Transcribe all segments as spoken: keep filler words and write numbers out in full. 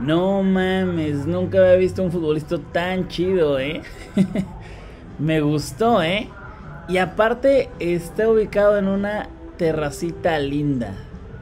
No mames, nunca había visto un futbolista tan chido, ¿eh? Me gustó, ¿eh? Y aparte está ubicado en una terracita linda.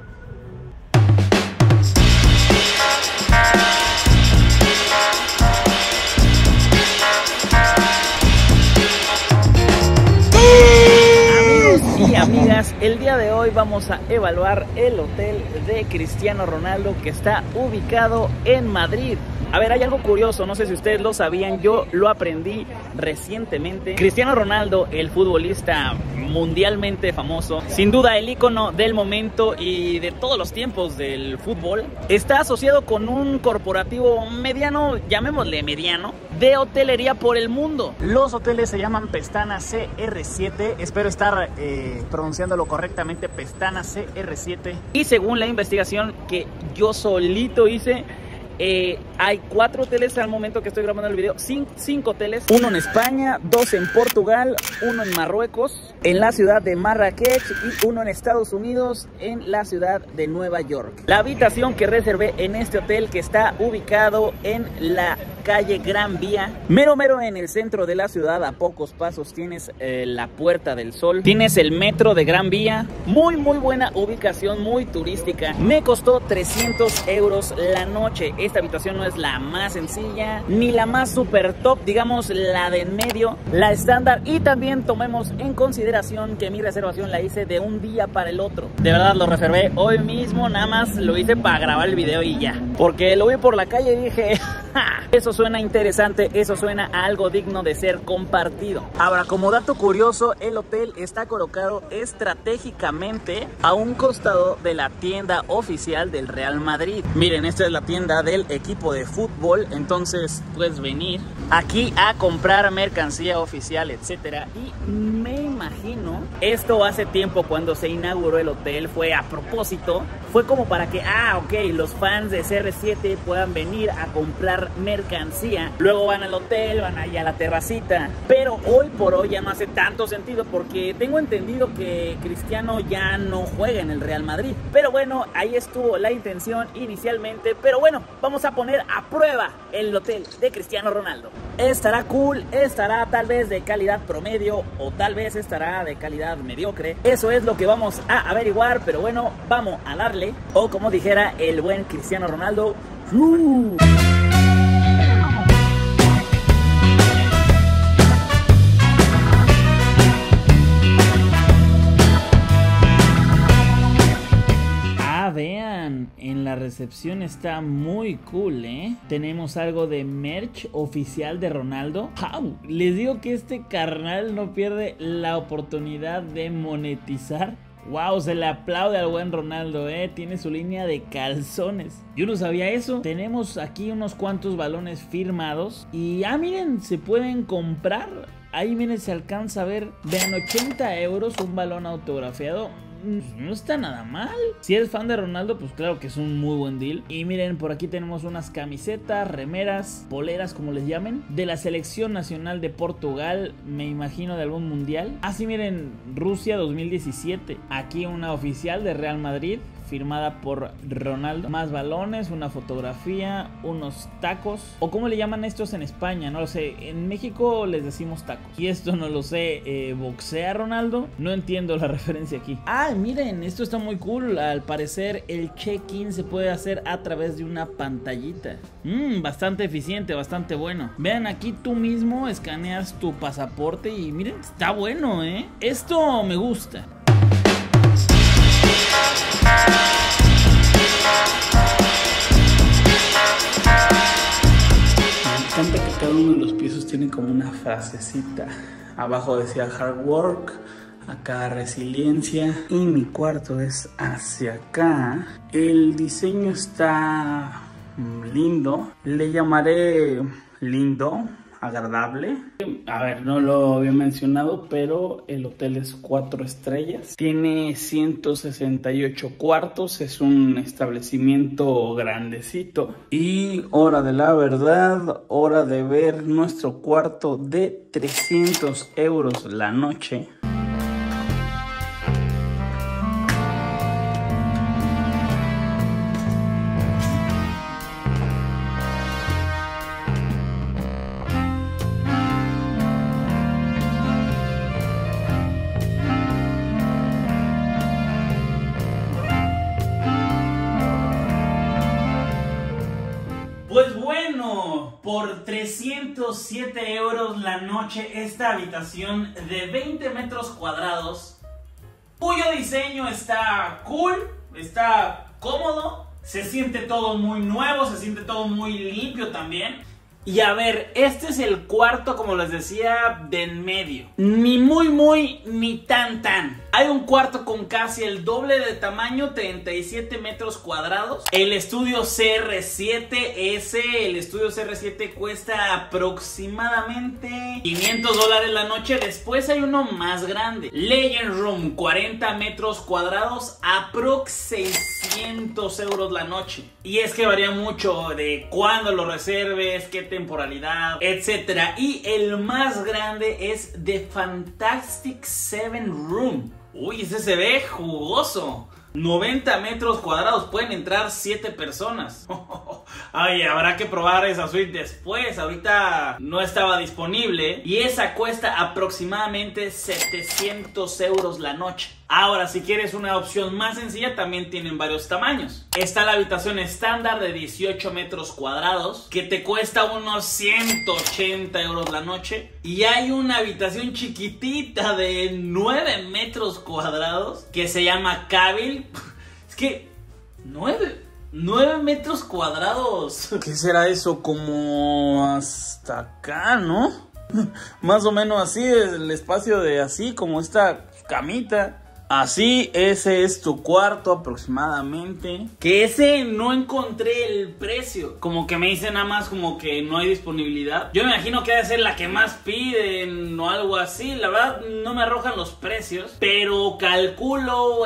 Y amigas, el día de hoy vamos a evaluar el hotel de Cristiano Ronaldo que está ubicado en Madrid. A ver, hay algo curioso, no sé si ustedes lo sabían, yo lo aprendí recientemente. Cristiano Ronaldo, el futbolista mundialmente famoso, sin duda el ícono del momento y de todos los tiempos del fútbol, está asociado con un corporativo mediano, llamémosle mediano, de hotelería por el mundo. Los hoteles se llaman Pestana C R siete, espero estar eh, pronunciándolo correctamente, Pestana C R siete. Y según la investigación que yo solito hice, Eh, hay cuatro hoteles al momento que estoy grabando el video, cinco, cinco hoteles, uno en España, dos en Portugal, uno en Marruecos, en la ciudad de Marrakech y uno en Estados Unidos, en la ciudad de Nueva York. La habitación que reservé en este hotel, que está ubicado en la calle Gran Vía, mero mero en el centro de la ciudad, a pocos pasos tienes eh, la Puerta del Sol, tienes el metro de Gran Vía, muy muy buena ubicación, muy turística. Me costó trescientos euros la noche. Esta habitación no es la más sencilla ni la más super top, digamos la de en medio, la estándar, y también tomemos en consideración que mi reservación la hice de un día para el otro. De verdad lo reservé hoy mismo, nada más lo hice para grabar el video y ya, porque lo vi por la calle y dije ¡ja! Eso suena interesante, eso suena a algo digno de ser compartido. Ahora, como dato curioso, el hotel está colocado estratégicamente a un costado de la tienda oficial del Real Madrid. Miren, esta es la tienda del equipo de fútbol, entonces puedes venir aquí a comprar mercancía oficial, etcétera. Y me imagino, esto hace tiempo cuando se inauguró el hotel, fue a propósito, fue como para que, ah, ok, los fans de C R siete puedan venir a comprar mercancía, luego van al hotel, van allá a la terracita. Pero hoy por hoy ya no hace tanto sentido, porque tengo entendido que Cristiano ya no juega en el Real Madrid. Pero bueno, ahí estuvo la intención inicialmente. Pero bueno, vamos a poner a prueba el hotel de Cristiano Ronaldo. Estará cool, estará tal vez de calidad promedio o tal vez estará de calidad mediocre. Eso es lo que vamos a averiguar, pero bueno, vamos a darle. O como dijera el buen Cristiano Ronaldo, ¡uh! Vean, en la recepción está muy cool, ¿eh? Tenemos algo de merch oficial de Ronaldo. ¡Wow! Les digo que este carnal no pierde la oportunidad de monetizar. ¡Wow! Se le aplaude al buen Ronaldo, ¿eh? Tiene su línea de calzones. Yo no sabía eso. Tenemos aquí unos cuantos balones firmados. Y, ah, miren, se pueden comprar. Ahí, miren, se alcanza a ver. Vean, ochenta euros un balón autografiado. No está nada mal. Si eres fan de Ronaldo, pues claro que es un muy buen deal. Y miren, por aquí tenemos unas camisetas, remeras, poleras, como les llamen, de la selección nacional de Portugal, me imagino de algún mundial. Así, miren, Rusia dos mil diecisiete. Aquí una oficial de Real Madrid, firmada por Ronaldo. Más balones, una fotografía, unos tacos, o como le llaman estos en España, no lo sé. En México les decimos tacos. Y esto no lo sé. eh, ¿Boxea Ronaldo? No entiendo la referencia aquí. Ah, miren, esto está muy cool. Al parecer el check-in se puede hacer a través de una pantallita. Mmm, bastante eficiente, bastante bueno. Vean, aquí tú mismo escaneas tu pasaporte y miren, está bueno, ¿eh? Esto me gusta. Me encanta que cada uno de los pisos tiene como una frasecita. Abajo decía hard work, acá resiliencia, y mi cuarto es hacia acá. El diseño está lindo, le llamaré lindo, agradable. A ver, no lo había mencionado, pero el hotel es cuatro estrellas. Tiene ciento sesenta y ocho cuartos, es un establecimiento grandecito. Y hora de la verdad, hora de ver nuestro cuarto de trescientos euros la noche. Pues bueno, por trescientos siete euros la noche, esta habitación de veinte metros cuadrados, cuyo diseño está cool, está cómodo, se siente todo muy nuevo, se siente todo muy limpio también. Y a ver, este es el cuarto, como les decía, de en medio. Ni muy muy, ni tan tan. Hay un cuarto con casi el doble de tamaño, treinta y siete metros cuadrados. El estudio C R siete S, el estudio C R siete cuesta aproximadamente quinientos dólares la noche. Después hay uno más grande, Legend Room, cuarenta metros cuadrados, aprox seiscientos euros la noche. Y es que varía mucho de cuándo lo reserves, qué temporalidad, etcétera. Y el más grande es The Fantastic Seven Room. Uy, ese se ve jugoso. noventa metros cuadrados, pueden entrar siete personas. Ay, habrá que probar esa suite después. Ahorita no estaba disponible. Y esa cuesta aproximadamente setecientos euros la noche. Ahora, si quieres una opción más sencilla, también tienen varios tamaños. Está la habitación estándar de dieciocho metros cuadrados, que te cuesta unos ciento ochenta euros la noche. Y hay una habitación chiquitita de nueve metros cuadrados, que se llama Cabil. Es que, nueve... nueve metros cuadrados. ¿Qué será eso? Como hasta acá, ¿no? Más o menos así, el espacio de así, como esta camita. Así, ese es tu cuarto aproximadamente. Que ese no encontré el precio. Como que me dicen nada más como que no hay disponibilidad. Yo me imagino que debe ser la que más piden o algo así. La verdad no me arrojan los precios, pero calculo,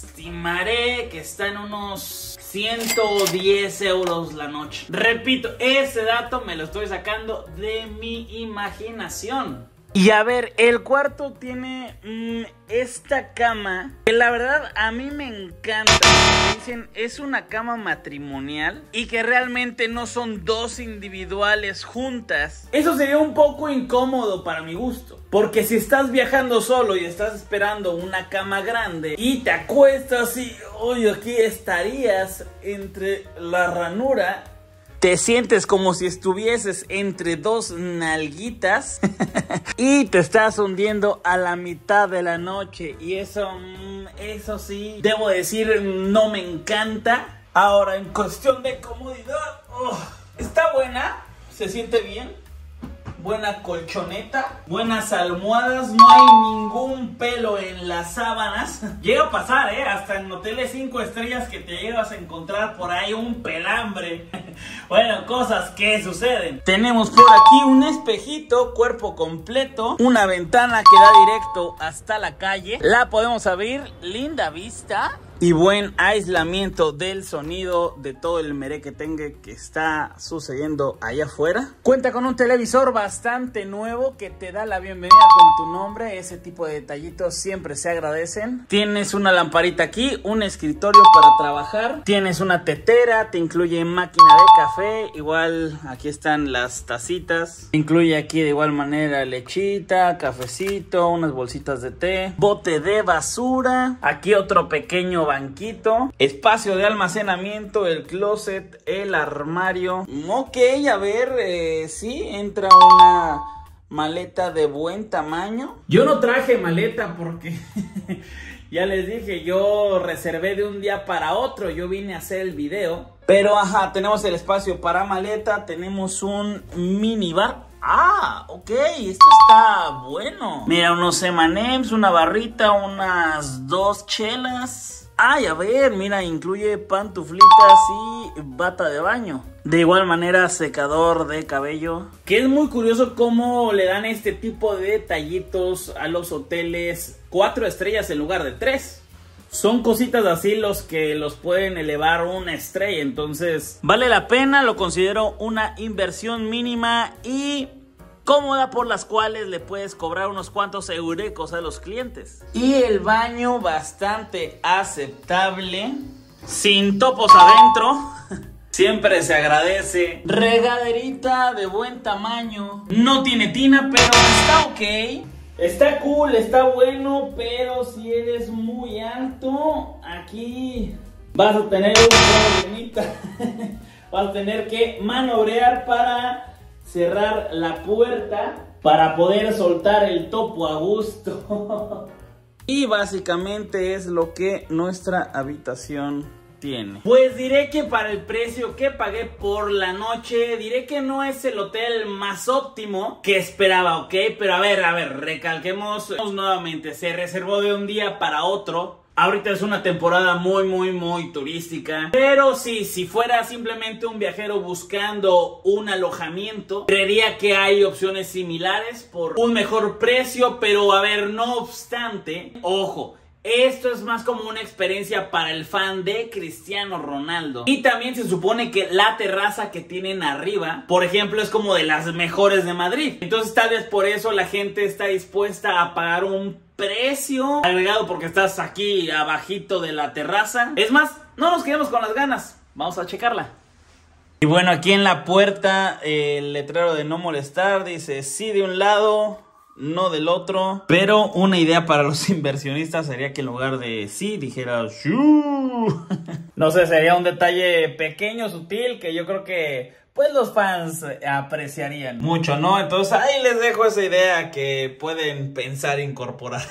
estimaré que está en unos ciento diez euros la noche. Repito, ese dato me lo estoy sacando de mi imaginación. Y a ver, el cuarto tiene mmm, esta cama que la verdad a mí me encanta. Dicen, es una cama matrimonial y que realmente no son dos individuales juntas. Eso sería un poco incómodo para mi gusto, porque si estás viajando solo y estás esperando una cama grande y te acuestas y hoy aquí estarías entre la ranura, te sientes como si estuvieses entre dos nalguitas y te estás hundiendo a la mitad de la noche. Y eso, eso sí, debo decir, no me encanta. Ahora, en cuestión de comodidad, oh, está buena, se siente bien. Buena colchoneta, buenas almohadas, no hay ningún pelo en las sábanas. Llega a pasar, eh, hasta en hoteles cinco estrellas que te llegas a encontrar por ahí un pelambre. Bueno, cosas que suceden. Tenemos por aquí un espejito, cuerpo completo, una ventana que da directo hasta la calle. La podemos abrir, linda vista. Y buen aislamiento del sonido de todo el merequetengue que está sucediendo allá afuera. Cuenta con un televisor bastante nuevo que te da la bienvenida con tu nombre. Ese tipo de detallitos siempre se agradecen. Tienes una lamparita aquí, un escritorio para trabajar. Tienes una tetera, te incluye máquina de café. Igual aquí están las tacitas. Te incluye aquí de igual manera lechita, cafecito, unas bolsitas de té, bote de basura. Aquí otro pequeño banquito, espacio de almacenamiento, el closet, el armario. Ok, a ver, eh, sí, entra una maleta de buen tamaño. Yo no traje maleta porque ya les dije, yo reservé de un día para otro, yo vine a hacer el video. Pero ajá, tenemos el espacio para maleta, tenemos un minibar. Ah, ok, esto está bueno. Mira, unos eme and eme's, una barrita, unas dos chelas. Ay, a ver, mira, incluye pantuflitas y bata de baño. De igual manera, secador de cabello. Que es muy curioso cómo le dan este tipo de detallitos a los hoteles cuatro estrellas en lugar de tres. Son cositas así los que los pueden elevar una estrella. Entonces, vale la pena, lo considero una inversión mínima y cómoda, por las cuales le puedes cobrar unos cuantos eurecos a los clientes. Y el baño bastante aceptable, sin topos adentro. Siempre se agradece. Regaderita de buen tamaño. No tiene tina, pero está ok. Está cool, está bueno, pero si eres muy alto, aquí vas a tener un problemita. vas a tener que manobrear para cerrar la puerta para poder soltar el topo a gusto. Y básicamente es lo que nuestra habitación tiene. Pues diré que para el precio que pagué por la noche, diré que no es el hotel más óptimo que esperaba, ¿ok? Pero a ver, a ver, recalquemos nuevamente, se reservó de un día para otro. Ahorita es una temporada muy, muy, muy turística. Pero sí, si fuera simplemente un viajero buscando un alojamiento, creería que hay opciones similares por un mejor precio. Pero a ver, no obstante, ojo, esto es más como una experiencia para el fan de Cristiano Ronaldo. Y también se supone que la terraza que tienen arriba, por ejemplo, es como de las mejores de Madrid. Entonces tal vez por eso la gente está dispuesta a pagar un precio agregado porque estás aquí abajito de la terraza. Es más, no nos quedemos con las ganas, vamos a checarla. Y bueno, aquí en la puerta eh, el letrero de no molestar dice sí de un lado, no del otro. Pero una idea para los inversionistas sería que en lugar de sí dijera shoo. No sé, sería un detalle pequeño, sutil, que yo creo que pues los fans apreciarían mucho, ¿no? Entonces ahí les dejo esa idea que pueden pensar incorporar.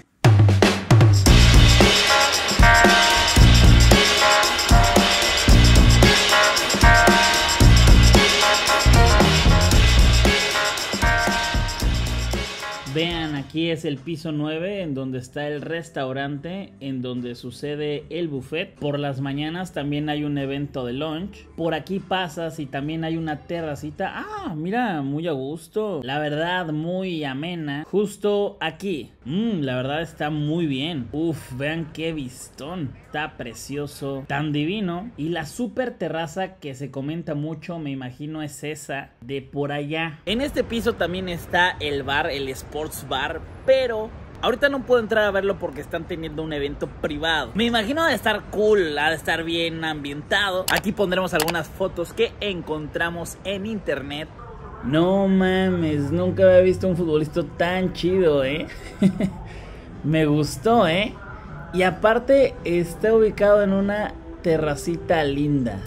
Vean, aquí es el piso nueve, en donde está el restaurante, en donde sucede el buffet. Por las mañanas también hay un evento de lunch. Por aquí pasas y también hay una terracita. Ah, mira, muy a gusto. La verdad, muy amena. Justo aquí. Mmm, la verdad está muy bien. Uf, vean qué vistón. Está precioso, tan divino. Y la super terraza que se comenta mucho, me imagino es esa de por allá. En este piso también está el bar, el Sports Bar, pero ahorita no puedo entrar a verlo porque están teniendo un evento privado. Me imagino ha de estar cool, ha de estar bien ambientado. Aquí pondremos algunas fotos que encontramos en internet. No mames, nunca había visto un futbolista tan chido, ¿eh? Me gustó, ¿eh? Y aparte está ubicado en una terracita linda.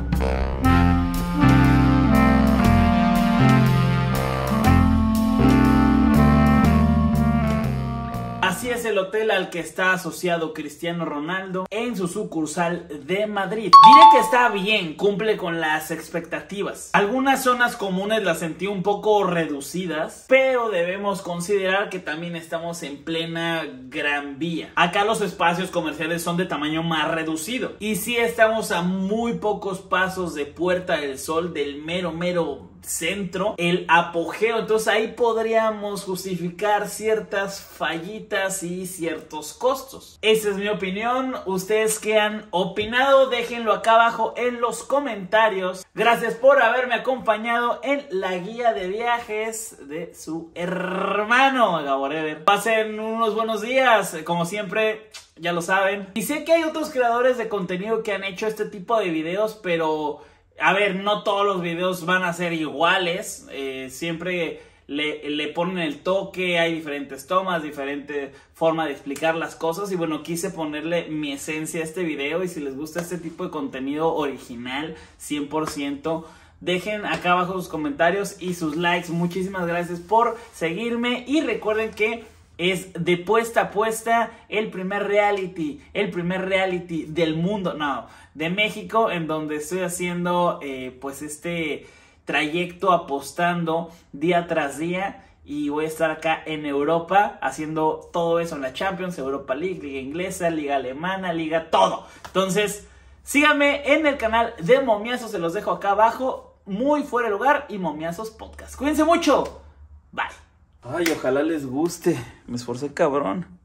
Así es el hotel al que está asociado Cristiano Ronaldo en su sucursal de Madrid. Diré que está bien, cumple con las expectativas. Algunas zonas comunes las sentí un poco reducidas, pero debemos considerar que también estamos en plena Gran Vía. Acá los espacios comerciales son de tamaño más reducido. Y sí estamos a muy pocos pasos de Puerta del Sol, del mero mero centro, el apogeo. Entonces ahí podríamos justificar ciertas fallitas y ciertos costos. Esa es mi opinión. ¿Ustedes qué han opinado? Déjenlo acá abajo en los comentarios. Gracias por haberme acompañado en la guía de viajes de su hermano Gaborever. Pasen unos buenos días, como siempre, ya lo saben. Y sé que hay otros creadores de contenido que han hecho este tipo de videos, pero a ver, no todos los videos van a ser iguales. Eh, siempre le, le ponen el toque, hay diferentes tomas, diferente forma de explicar las cosas. Y bueno, quise ponerle mi esencia a este video. Y si les gusta este tipo de contenido original, cien por ciento, dejen acá abajo sus comentarios y sus likes. Muchísimas gracias por seguirme. Y recuerden que es de puesta a puesta el primer reality, el primer reality del mundo, no, de México, en donde estoy haciendo eh, pues este trayecto apostando día tras día. Y voy a estar acá en Europa haciendo todo eso en la Champions, Europa League, Liga Inglesa, Liga Alemana, Liga todo. Entonces, síganme en el canal de Momiazos, se los dejo acá abajo, muy fuera de lugar, y Momiazos Podcast. Cuídense mucho, bye. Ay, ojalá les guste. Me esforcé cabrón.